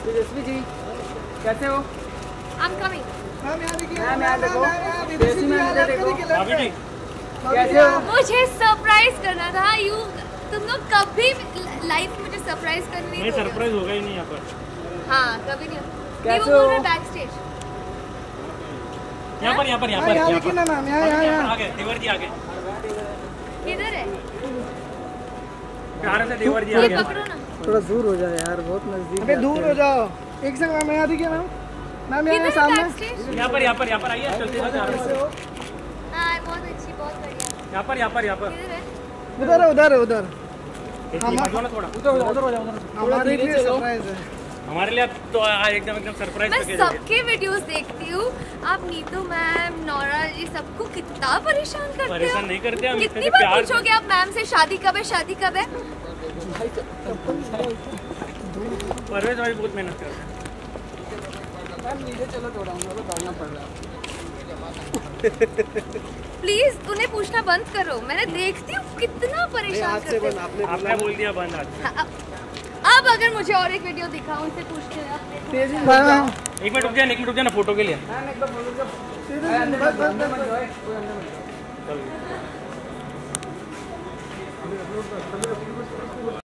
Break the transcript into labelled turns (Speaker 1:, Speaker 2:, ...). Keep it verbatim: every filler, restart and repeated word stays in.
Speaker 1: तेजस्वी जी कैसे हो?
Speaker 2: I'm coming.
Speaker 1: Ma'am यहाँ देखिए, मैम यहाँ देखो, तेजस्वी मैम इधर देखो। भाभी जी कैसे हो?
Speaker 2: मुझे सरप्राइज करना था। यू तुम लोग कभी लाइफ में मुझे सरप्राइज करनी
Speaker 3: नहीं, सरप्राइज होगा ही नहीं यहाँ पर।
Speaker 2: हाँ कभी नहीं।
Speaker 1: कैसे हो?
Speaker 2: बैक स्टेज
Speaker 3: यहाँ पर यहाँ पर यहाँ पर
Speaker 1: यहाँ देखिए ना मैम, यहाँ यहाँ यहाँ
Speaker 3: आगे देवर जी आगे
Speaker 2: किधर है?
Speaker 3: प्यार से देवर जी
Speaker 2: ये
Speaker 3: आगे।
Speaker 2: पकड़ो ना।
Speaker 1: थोड़ा दूर हो जाओ यार, बहुत नजदीक। अबे दूर हो जाओ। एक सेकंड मैम, यहाँ देखिए मैम, मैम यहाँ
Speaker 2: किधर है
Speaker 1: सामने।
Speaker 2: Back stage?
Speaker 3: यहाँ पर यहाँ पर यहाँ पर आइए, चलते चलते
Speaker 2: हाँ बहुत अच्छी, बहुत बढ़िया।
Speaker 3: यहाँ पर यहाँ पर यहाँ पर
Speaker 2: किधर है?
Speaker 1: उधर है, उधर है, उधर।
Speaker 3: थोड़ा थोड़ा उधर उधर हो जाओ उधर।
Speaker 1: हमारे लिए सरप्राइज है।
Speaker 3: हमारे लिए तो एकदम एकदम सरप्राइज
Speaker 2: मैं
Speaker 3: करके
Speaker 2: सबके वीडियोस देखती हूँ। आप नीतू मैम, नौरा जी सबको कितना परेशान करते हो।
Speaker 3: परेशान नहीं करते हम,
Speaker 2: कितनी
Speaker 3: इतने
Speaker 2: बार
Speaker 3: प्यार
Speaker 2: पूछोगे आप मैम से शादी कब है, शादी कब है?
Speaker 3: परवेज भाई बहुत मेहनत करते हैं।
Speaker 1: मैम नीचे चलो, थोड़ा हम लोग को दौड़ना पड़ रहा है।
Speaker 2: प्लीज उन्हें पूछना बंद करो। मैंने देखती हूँ कितना परेशान करते हैं।
Speaker 3: आपने बोल दिया बंद आज।
Speaker 2: हाँ, अब, अब अगर मुझे और एक वीडियो दिखा उनसे पूछते हैं अपने को।
Speaker 1: तेजी मैम,
Speaker 3: एक मिनट रुक जाए, एक मिनट रुक जाए ना फोटो के लिए।
Speaker 1: मैम एक बार बोलो जब तेजी बस बस बस
Speaker 3: चल